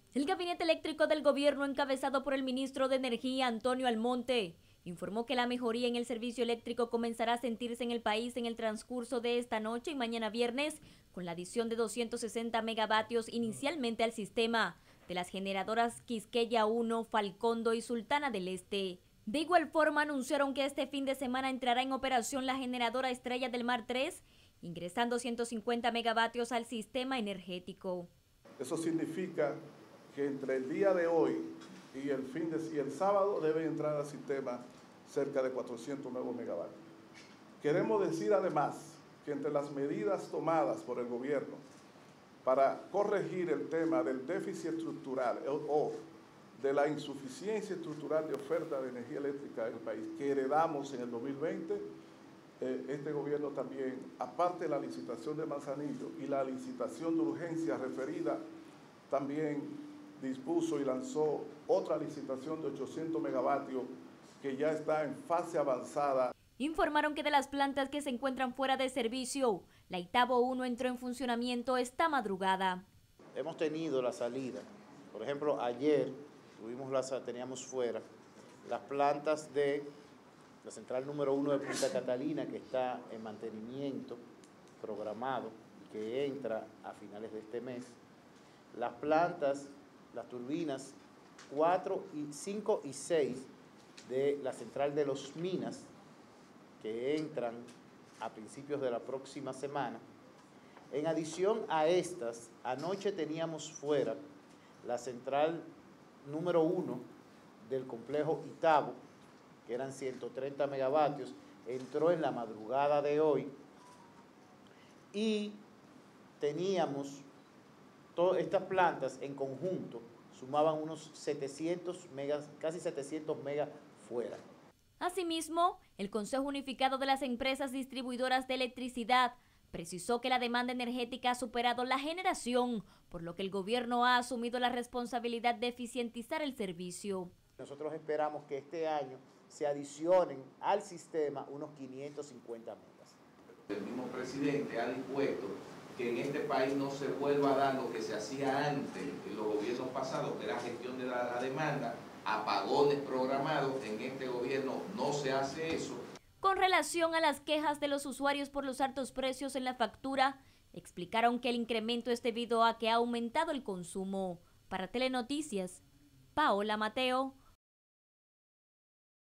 El Gabinete Eléctrico del Gobierno, encabezado por el ministro de Energía, Antonio Almonte, informó que la mejoría en el servicio eléctrico comenzará a sentirse en el país en el transcurso de esta noche y mañana viernes, con la adición de 260 megavatios inicialmente al sistema de las generadoras Quisqueya 1, Falcondo y Sultana del Este. De igual forma, anunciaron que este fin de semana entrará en operación la generadora Estrella del Mar 3, ingresando 150 megavatios al sistema energético. Eso significa que entre el día de hoy y el sábado deben entrar al sistema cerca de 400 nuevos megavatios. Queremos decir además que entre las medidas tomadas por el gobierno para corregir el tema del déficit estructural o de la insuficiencia estructural de oferta de energía eléctrica en el país que heredamos en el 2020, este gobierno también, aparte de la licitación de Manzanillo y la licitación de urgencia referida, también dispuso y lanzó otra licitación de 800 megavatios que ya está en fase avanzada. Informaron que de las plantas que se encuentran fuera de servicio, la Itabo 1 entró en funcionamiento esta madrugada. Hemos tenido la salida, por ejemplo, ayer teníamos fuera las plantas de la central número 1 de Punta Catalina, que está en mantenimiento programado y que entra a finales de este mes. Las plantas, las turbinas 4, 5 y 6 de la central de Los Minas, que entran a principios de la próxima semana. En adición a estas, anoche teníamos fuera la central número 1 del complejo Itabo, que eran 130 megavatios, entró en la madrugada de hoy y teníamos todas estas plantas en conjunto, sumaban unos 700 megas, casi 700 megas fuera. Asimismo, el Consejo Unificado de las Empresas Distribuidoras de Electricidad precisó que la demanda energética ha superado la generación, por lo que el gobierno ha asumido la responsabilidad de eficientizar el servicio. Nosotros esperamos que este año se adicionen al sistema unos 550 megas. El mismo presidente ha dispuesto que en este país no se vuelva a dar lo que se hacía antes en los gobiernos pasados, que era gestión de la demanda, apagones programados. En este gobierno no se hace eso. Con relación a las quejas de los usuarios por los altos precios en la factura, explicaron que el incremento es debido a que ha aumentado el consumo. Para Telenoticias, Paola Mateo.